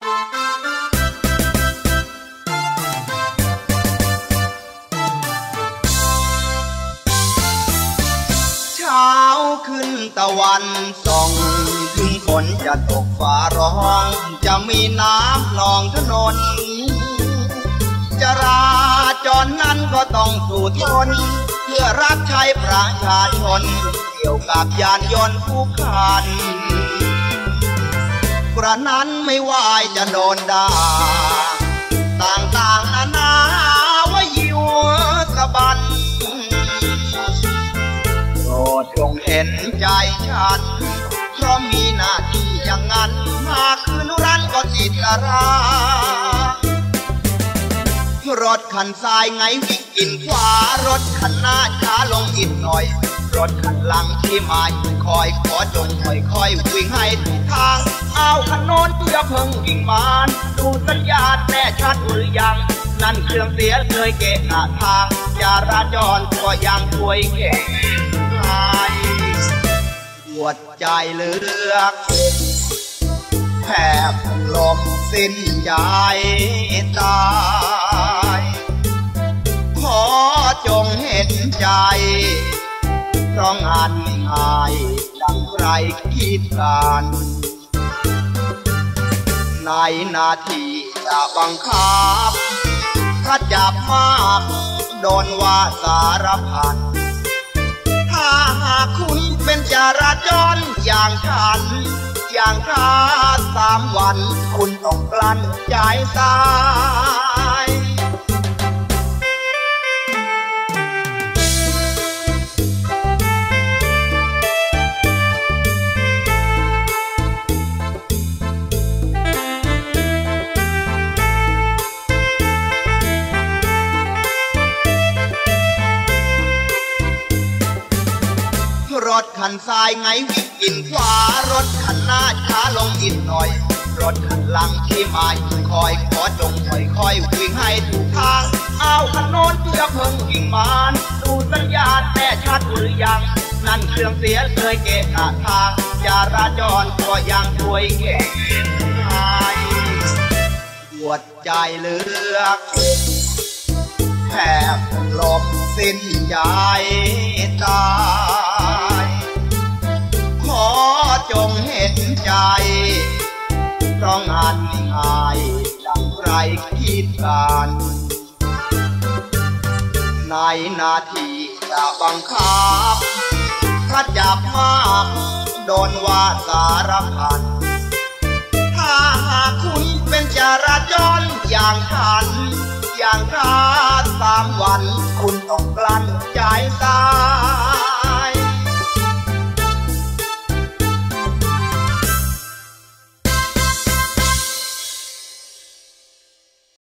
เช้าขึ้นตะวันส่องถึงฝนจะตกฟ้าร้องจะมีน้ำนองถนนจราจรนั้นก็ต้องสู้ทนเพื่อรับใช้ประชาชนเกี่ยวกับยานยนต์ผู้คันกระนั้นไม่ว่าจะโดนด่าต่างๆนานาว่ายิวสะบันโปรดจงเห็นใจฉันเพราะมีหน้าที่อย่างนั้นหากคืนรั้นก็ติดรารถคันซ้ายไงวิ่งกินขวารถคันหน้าช้าลงอีกหน่อยรถคันหลังที่มาคอยขอจงค่อยๆวิ่งให้ถูกทางเอาคันโน้นอย่าเพิ่งวิ่งมาดูสัญญาณแน่ชัดหรือยังนั่นเครื่องเสียเลยเกะกะทางจราจรก็ยังช่วยแก้ไขปวดใจเหลือแทบลมสิ้นใจตายขอจงเห็นใจเพราะงานไม่ง่ายดังใครคิดกันในนาทีจะบังคับถ้าจับมากโดนว่าสารพันถ้าหากคุณเป็นจราจรอย่างฉันอย่างข้า3 วันคุณต้องกลั้นใจตายรถคันซ้ายไงวิ่งกินขวารถคันหน้าช้าลงอีกหน่อยรถคันหลังที่มาคอยขอจงค่อยๆวิ่งให้ถูกทางเอาคันโน้นอย่าเพิ่งวิ่งมาดูสัญญาณแน่ชัดหรือยังนั่นเครื่องเสียเลยเกะกะทางจราจรก็ยังช่วยแก้ไขปวดใจเหลือแทบลมสิ้นใจตายขอจงเห็นใจเพราะงานไม่ง่ายดังใครคิดกันในนาทีจะบังคับถ้าจับมากโดนว่าสารพันถ้าหากคุณเป็นจราจรอย่างฉันอย่างข้า3 วันคุณต้องกลั้นใจตาย